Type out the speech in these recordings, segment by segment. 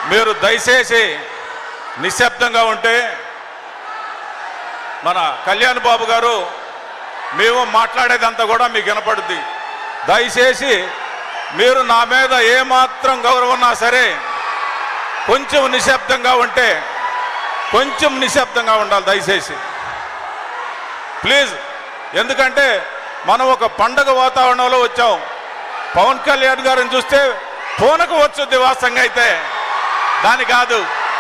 మీరు దయచేసి నిశ్శబ్దంగా ఉంటే మన కళ్యాణ్ బాబు గారు మేము మాట్లాడేదంతా కూడా మీకు వినపడుద్ది. దయచేసి మీరు నా మీద ఏమాత్రం గౌరవం ఉన్నా సరే కొంచెం నిశ్శబ్దంగా ఉంటే, కొంచెం నిశ్శబ్దంగా ఉండాలి దయచేసి ప్లీజ్. ఎందుకంటే మనం ఒక పండగ వాతావరణంలో వచ్చాం. పవన్ కళ్యాణ్ గారిని చూస్తే పూనకు వచ్చుద్ది వాస్తవంగా, అయితే దాని కాదు.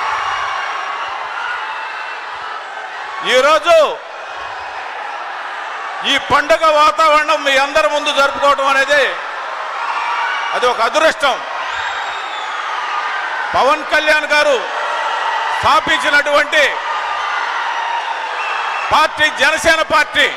ఈరోజు ఈ పండగ వాతావరణం మీ అందరి ముందు జరుపుకోవడం అనేది అది ఒక అదృష్టం. పవన్ కళ్యాణ్ గారు స్థాపించినటువంటి పార్టీ జనసేన పార్టీ.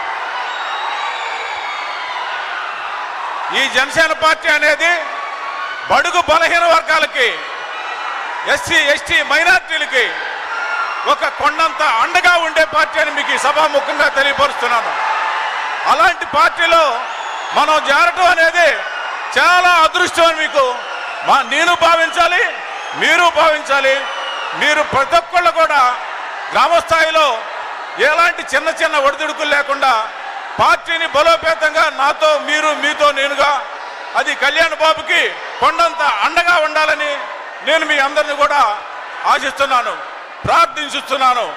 ఈ జనసేన పార్టీ అనేది బడుగు బలహీన వర్గాలకి, ఎస్సీ ఎస్టీ మైనార్టీలకి ఒక కొండంత అండగా ఉండే పార్టీ అని మీకు సభాముఖంగా తెలియపరుస్తున్నాను. అలాంటి పార్టీలో మనం చేరటం అనేది చాలా అదృష్టం అని మీకు నేను భావించాలి, మీరు భావించాలి. మీరు ప్రతి ఒక్కళ్ళు కూడా గ్రామస్థాయిలో ఎలాంటి చిన్న చిన్న ఒడిదుడుకులు లేకుండా పార్టీని బలోపేతంగా నాతో మీరు, మీతో నేనుగా, అది కళ్యాణ్ బాబుకి కొండంత అండగా ఉండాలని నేను మీ అందరిని కూడా ఆశిస్తున్నాను, ప్రార్థించుతున్నాను.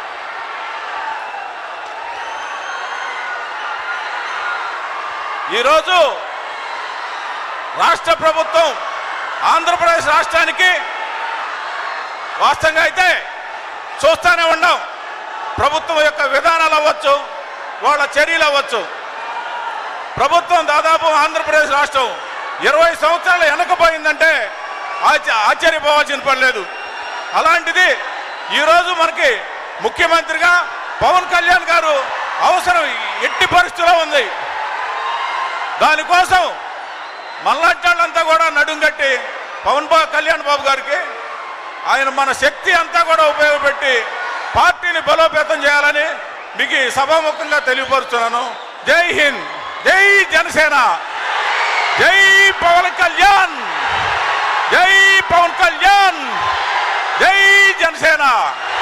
ఈరోజు రాష్ట్ర ప్రభుత్వం ఆంధ్రప్రదేశ్ రాష్ట్రానికి వాస్తవంగా అయితే చూస్తూనే ఉన్నాం. ప్రభుత్వం యొక్క విధానాలు అవ్వచ్చు, వాళ్ళ చర్యలు అవ్వచ్చు. ప్రభుత్వం దాదాపు ఆంధ్రప్రదేశ్ రాష్ట్రం 20 సంవత్సరాలు వెనకపోయిందంటే ఆశ్చర్యపోవాల్సిన పని లేదు. అలాంటిది ఈరోజు మనకి ముఖ్యమంత్రిగా పవన్ కళ్యాణ్ గారు అవసరం ఎట్టి పరిస్థితిలో ఉంది. దానికోసం మల్లాంటి కూడా నడుంగట్టి కళ్యాణ్ బాబు గారికి ఆయన మన శక్తి అంతా కూడా ఉపయోగపెట్టి పార్టీని బలోపేతం చేయాలని మీకు సభాముఖంగా తెలియపరుస్తున్నాను. జై హింద్, జై జనసేన, జై పవన్ కళ్యాణ్, జై పవన్ కళ్యాణ్, జై జనసేన.